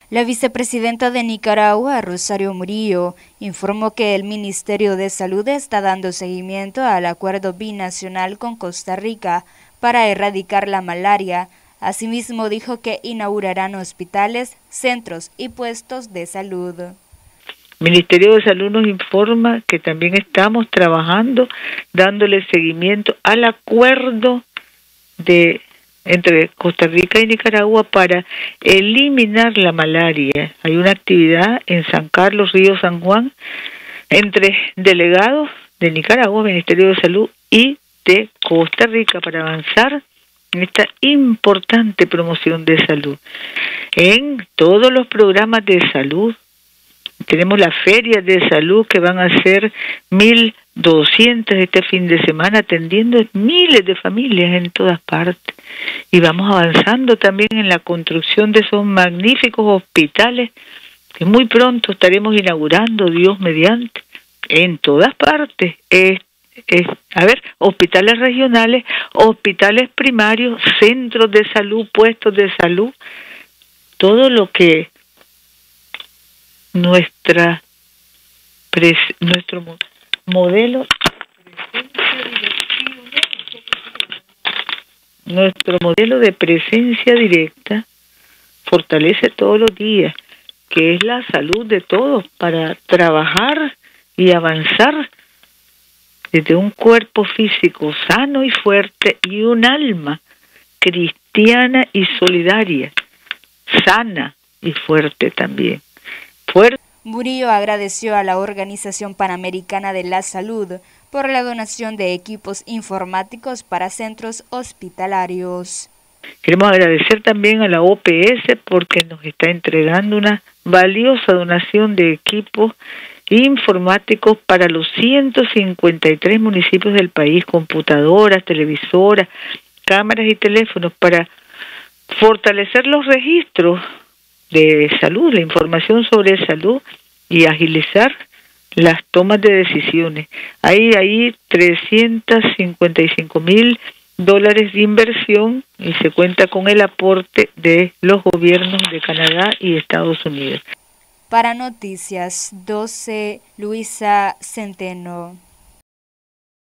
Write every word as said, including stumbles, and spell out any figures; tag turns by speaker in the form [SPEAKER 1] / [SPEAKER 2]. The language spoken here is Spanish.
[SPEAKER 1] La vicepresidenta de Nicaragua, Rosario Murillo, informó que el Ministerio de Salud está dando seguimiento al acuerdo binacional con Costa Rica para erradicar la malaria. Asimismo, dijo que inaugurarán hospitales, centros y puestos de salud.
[SPEAKER 2] El Ministerio de Salud nos informa que también estamos trabajando, dándole seguimiento al acuerdo de entre Costa Rica y Nicaragua para eliminar la malaria. Hay una actividad en San Carlos, Río San Juan, entre delegados de Nicaragua, Ministerio de Salud y de Costa Rica para avanzar en esta importante promoción de salud. En todos los programas de salud, tenemos las ferias de salud que van a ser mil doscientas este fin de semana, atendiendo miles de familias en todas partes. Y vamos avanzando también en la construcción de esos magníficos hospitales que muy pronto estaremos inaugurando, Dios mediante, en todas partes. Es, es, a ver, hospitales regionales, hospitales primarios, centros de salud, puestos de salud, todo lo que nuestra pres, nuestro modelo nuestro modelo de presencia directa fortalece todos los días, que es la salud de todos, para trabajar y avanzar desde un cuerpo físico sano y fuerte y un alma cristiana y solidaria, sana y fuerte también. Fuerte.
[SPEAKER 1] Murillo agradeció a la Organización Panamericana de la Salud por la donación de equipos informáticos para centros hospitalarios.
[SPEAKER 2] Queremos agradecer también a la O P S porque nos está entregando una valiosa donación de equipos informáticos para los ciento cincuenta y tres municipios del país, computadoras, televisoras, cámaras y teléfonos para fortalecer los registros de salud, la información sobre salud y agilizar las tomas de decisiones. Hay ahí trescientos cincuenta y cinco mil dólares de inversión y se cuenta con el aporte de los gobiernos de Canadá y Estados Unidos.
[SPEAKER 1] Para Noticias doce, Luisa Centeno.